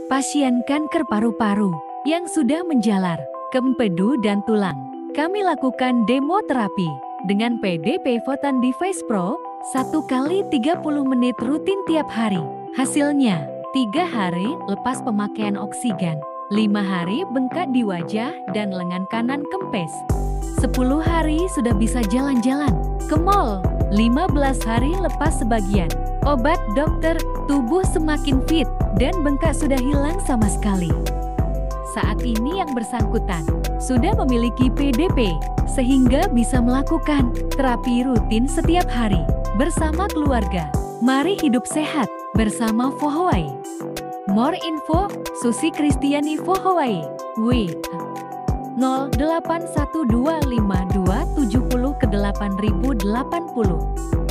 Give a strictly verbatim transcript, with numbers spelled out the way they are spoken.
pasien kanker paru-paru yang sudah menjalar ke empedu dan tulang. Kami lakukan demo terapi dengan P D P Votan Device Pro satu kali tiga puluh menit rutin tiap hari. Hasilnya, tiga hari lepas pemakaian oksigen, lima hari bengkak di wajah dan lengan kanan kempes, sepuluh hari sudah bisa jalan-jalan ke mall, lima belas hari lepas sebagian obat dokter, tubuh semakin fit dan bengkak sudah hilang sama sekali. Saat ini yang bersangkutan sudah memiliki P D P sehingga bisa melakukan terapi rutin setiap hari bersama keluarga. Mari hidup sehat bersama Vohway. More info, Susi Kristiani Vohway. W nol delapan satu dua lima dua tujuh nol ke delapan ribu delapan puluh.